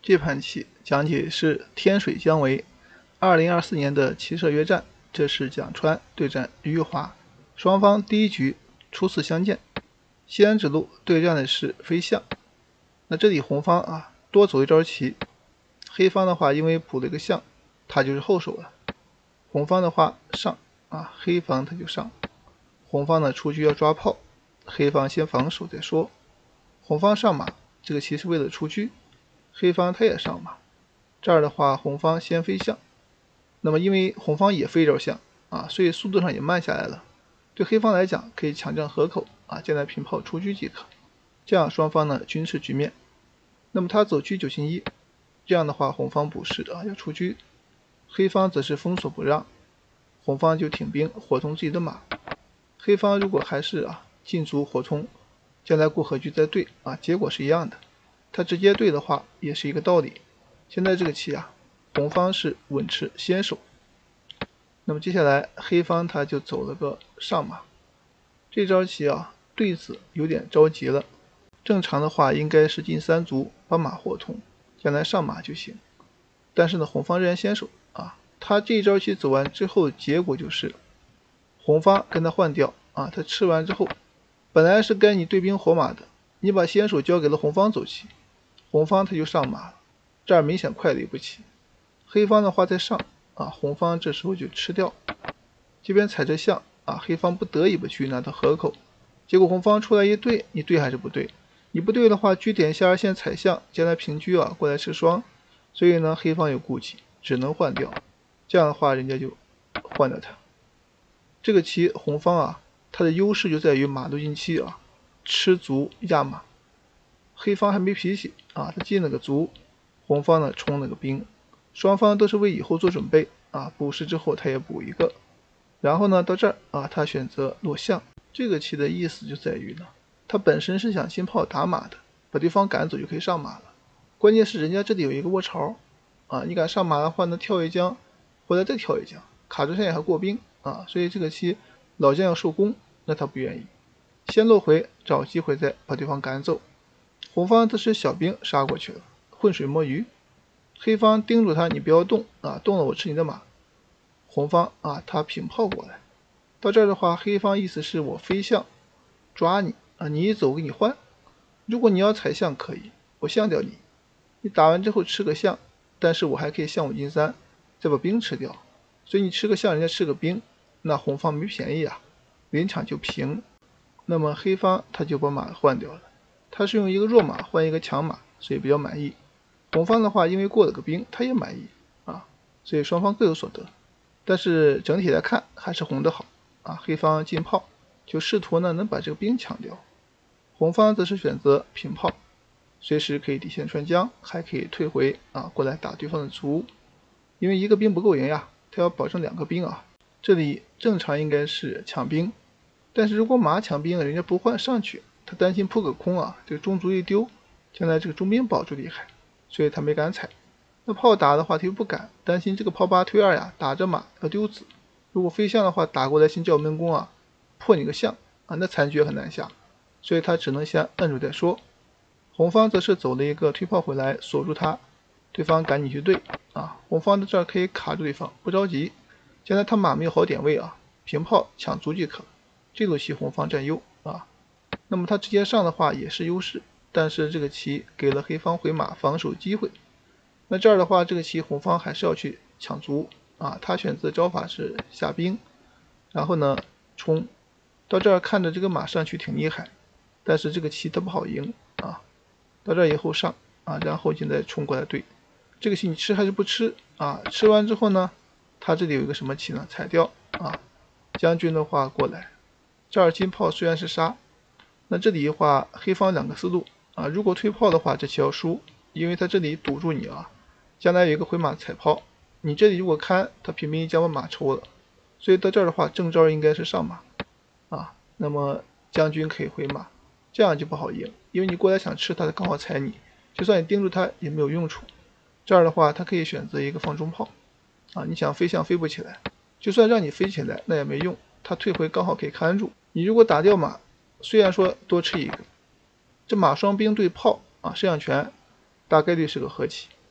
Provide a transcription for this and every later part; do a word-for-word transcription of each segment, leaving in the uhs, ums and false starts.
这盘棋讲解是天水姜维二零二四年的骑射约战，这是蒋川对战于玉华，双方第一局初次相见。西安指路对战的是飞象，那这里红方啊多走一招棋，黑方的话因为补了一个象，他就是后手了。红方的话上啊，黑方他就上。红方呢出车要抓炮，黑方先防守再说。红方上马，这个棋是为了出车。黑方他也上马，这儿的话红方先飞象，那么因为红方也飞一招象啊，所以速度上也慢下来了。对黑方来讲可以抢占河口啊，将来平炮出车即可，这样双方呢均势局面。那么他走车九进一，这样的话红方补士啊要出车，黑方则是封锁不让，红方就挺兵火冲自己的马。黑方如果还是啊进卒火冲，将来过河车再对啊，结果是一样的。他直接对的话也是一个道理。现在这个棋啊，红方是稳持先手。那么接下来黑方他就走了个上马，这招棋啊对子有点着急了。正常的话应该是进三卒把马活通，将来上马就行。但是呢红方仍然先手啊，他这一招棋走完之后，结果就是红方跟他换掉啊，他吃完之后，本来是该你对兵活马的，你把先手交给了红方走棋。红方他就上马了，这儿明显快了一步棋。黑方的话再上啊，红方这时候就吃掉。这边踩着象啊，黑方不得已不去拿到河口，结果红方出来一对，你对还是不对？你不对的话，车点下二线踩象，将来平车啊过来吃双，所以呢黑方有顾忌，只能换掉。这样的话人家就换掉它。这个棋红方啊，它的优势就在于马路进七啊，吃卒压马。黑方还没脾气啊，他进了个卒，红方呢冲了个兵，双方都是为以后做准备啊，补士之后他也补一个，然后呢到这儿啊，他选择落象。这个棋的意思就在于呢，他本身是想进炮打马的，把对方赶走就可以上马了。关键是人家这里有一个窝巢啊，你敢上马的话呢，跳一将，回来再跳一将，卡住线还过兵啊，所以这个棋老将要受攻，那他不愿意，先落回找机会再把对方赶走。红方则是小兵杀过去了，浑水摸鱼。黑方盯住他，你不要动啊，动了我吃你的马。红方啊，他平炮过来。到这儿的话，黑方意思是我飞象抓你啊，你一走我给你换。如果你要踩象可以，我象掉你，你打完之后吃个象，但是我还可以象五进三，再把兵吃掉。所以你吃个象，人家吃个兵，那红方没便宜啊，临场就平。那么黑方他就把马换掉了。他是用一个弱马换一个强马，所以比较满意。红方的话因为过了个兵，他也满意啊，所以双方各有所得。但是整体来看还是红的好啊，黑方进炮就试图呢能把这个兵抢掉，红方则是选择平炮，随时可以底线穿将，还可以退回啊过来打对方的卒。因为一个兵不够赢呀，他要保证两个兵啊。这里正常应该是抢兵，但是如果马抢兵人家不换上去，他担心扑个空啊，这个中卒一丢，将来这个中兵保住厉害，所以他没敢踩。那炮打的话他又不敢，担心这个炮八推二呀，打着马要丢子。如果飞象的话打过来先叫门弓啊，破你个象啊，那残局很难下，所以他只能先摁住再说。红方则是走了一个推炮回来锁住他，对方赶紧去对啊，红方的这儿可以卡住对方，不着急，将来他马没有好点位啊，平炮抢卒即可。这路棋红方占优啊。那么他直接上的话也是优势，但是这个棋给了黑方回马防守机会。那这儿的话这个棋红方还是要去抢卒啊，他选择招法是下兵，然后呢冲。到这儿看着这个马上去挺厉害，但是这个棋他不好赢啊。到这儿以后上啊，然后现在冲过来对，这个棋你吃还是不吃啊？吃完之后呢，他这里有一个什么棋呢？踩掉啊，将军的话过来，这儿金炮虽然是杀。那这里的话黑方两个思路啊，如果推炮的话这棋要输，因为他这里堵住你啊，将来有一个回马踩炮，你这里如果看他平兵一将把马抽了，所以到这儿的话正招应该是上马啊，那么将军可以回马，这样就不好赢，因为你过来想吃他，他刚好踩你，就算你盯住他也没有用处。这儿的话他可以选择一个放中炮啊，你想飞象飞不起来，就算让你飞起来那也没用，他退回刚好可以看住。你如果打掉马，虽然说多吃一个，这马双兵对炮啊，摄像权大概率是个和棋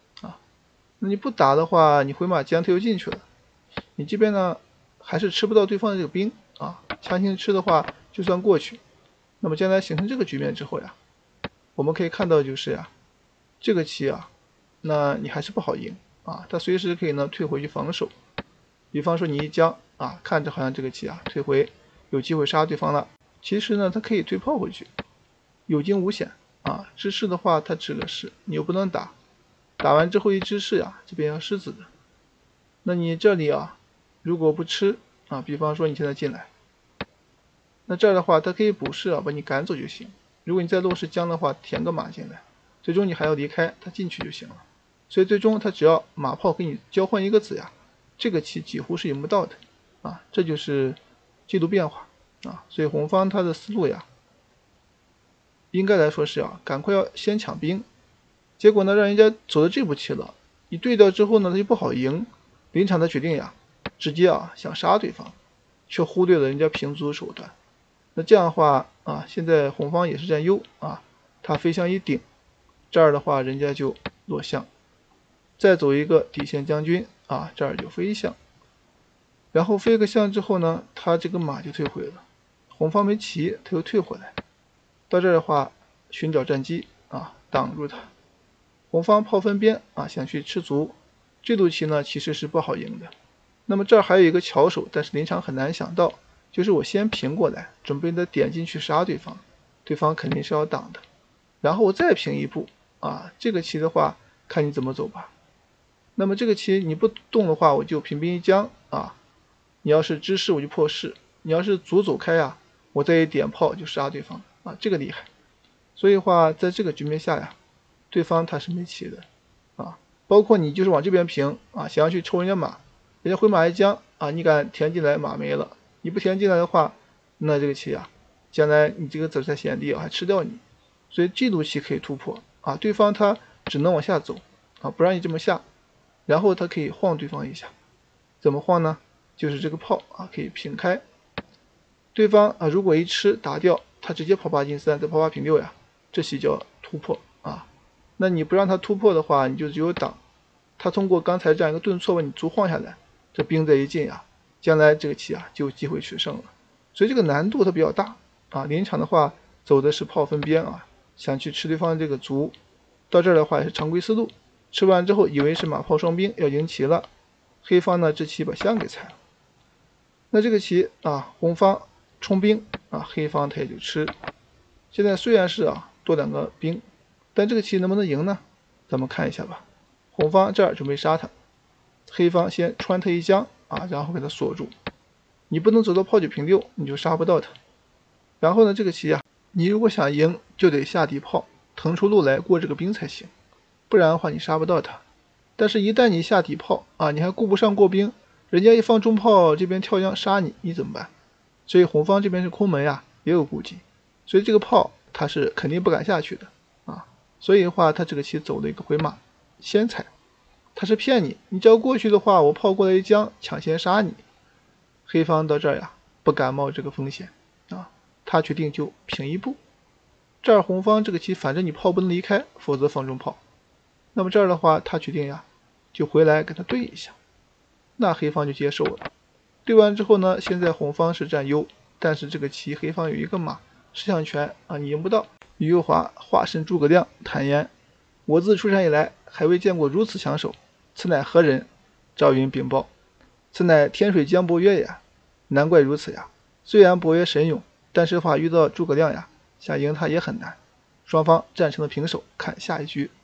那你不打的话，你回马将他又进去了，你这边呢还是吃不到对方的这个兵啊，强行吃的话就算过去。那么将来形成这个局面之后呀，我们可以看到就是呀，这个棋啊，那你还是不好赢啊，他随时可以呢退回去防守。比方说你一将啊，看着好像这个棋啊退回有机会杀对方了，其实呢他可以退炮回去，有惊无险啊。支士的话他吃个士，你又不能打，打完之后一支士呀，这边要狮子的。那你这里啊，如果不吃啊，比方说你现在进来，那这儿的话他可以补士啊，把你赶走就行。如果你再落士将的话，填个马进来，最终你还要离开，他进去就行了。所以最终他只要马炮给你交换一个子呀，这个棋几乎是赢不到的啊，这就是季度变化啊。所以红方他的思路呀，应该来说是啊，赶快要先抢兵，结果呢让人家走到这步棋了，你对掉之后呢他就不好赢，临场的决定呀，直接啊想杀对方，却忽略了人家平卒手段。那这样的话啊，现在红方也是占优啊，他飞象一顶，这儿的话人家就落象，再走一个底线将军啊，这儿就飞象，然后飞个象之后呢，他这个马就退回了，红方没骑，他又退回来，到这儿的话寻找战机啊，挡住他。红方炮分边啊，想去吃卒，这路棋呢其实是不好赢的。那么这儿还有一个巧手，但是临场很难想到，就是我先平过来，准备的点进去杀对方，对方肯定是要挡的，然后我再平一步啊，这个棋的话看你怎么走吧。那么这个棋你不动的话，我就平兵一将啊，你要是支士我就破士，你要是卒走开啊，我再一点炮就杀对方啊，这个厉害。所以话在这个局面下呀，对方他是没棋的啊，包括你就是往这边平啊，想要去抽人家马，人家回马一将啊，你敢填进来马没了，你不填进来的话，那这个棋啊，将来你这个子在先帝啊还吃掉你，所以这路棋可以突破啊，对方他只能往下走啊，不让你这么下，然后他可以晃对方一下，怎么晃呢？就是这个炮啊可以平开，对方啊如果一吃打掉，他直接跑八进三，再跑八平六呀，这棋叫突破啊。那你不让他突破的话，你就只有挡，他通过刚才这样一个顿挫把你卒晃下来，这兵再一进呀，将来这个棋啊就有机会取胜了。所以这个难度它比较大啊。临场的话走的是炮分边啊，想去吃对方的这个卒，到这儿的话也是常规思路，吃完之后以为是马炮双兵要赢棋了，黑方呢这棋把象给踩了。那这个棋啊，红方冲兵啊，黑方他也就吃。现在虽然是啊多两个兵，但这个棋能不能赢呢？咱们看一下吧。红方这儿准备杀他，黑方先穿他一将啊，然后给他锁住。你不能走到炮九平六，你就杀不到他。然后呢，这个棋啊，你如果想赢，就得下底炮，腾出路来过这个兵才行，不然的话你杀不到他。但是，一旦你下底炮啊，你还顾不上过兵，人家一放中炮，这边跳将杀你，你怎么办？所以红方这边是空门呀，也有顾忌，所以这个炮他是肯定不敢下去的啊。所以的话，他这个棋走了一个回马，先踩，他是骗你，你只要过去的话，我炮过来一将，抢先杀你。黑方到这儿呀，不敢冒这个风险啊，他决定就平一步。这儿红方这个棋，反正你炮不能离开，否则放中炮。那么这儿的话，他决定呀，就回来跟他对一下，那黑方就接受了。对完之后呢，现在红方是占优，但是这个棋黑方有一个马，吃象权啊，你赢不到。于右华化身诸葛亮坦言：“我自出山以来，还未见过如此强手，此乃何人？”赵云禀报：“此乃天水江伯约也。”难怪如此呀！虽然伯约神勇，但是话遇到诸葛亮呀，想赢他也很难。双方战成了平手，看下一局。